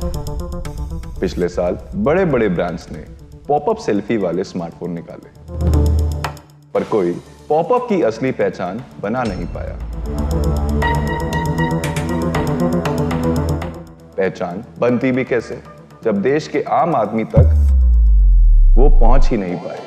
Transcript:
पिछले साल बड़े बड़े ब्रांड्स ने पॉपअप सेल्फी वाले स्मार्टफोन निकाले, पर कोई पॉपअप की असली पहचान बना नहीं पाया। पहचान बनती भी कैसे जब देश के आम आदमी तक वो पहुंच ही नहीं पाए।